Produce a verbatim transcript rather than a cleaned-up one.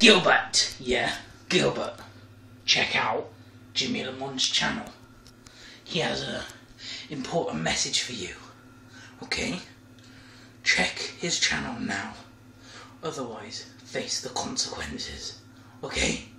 Gilbert, yeah, Gilbert. Check out Jimmy Lamont's channel. He has a important message for you, okay? Check his channel now, otherwise face the consequences, okay?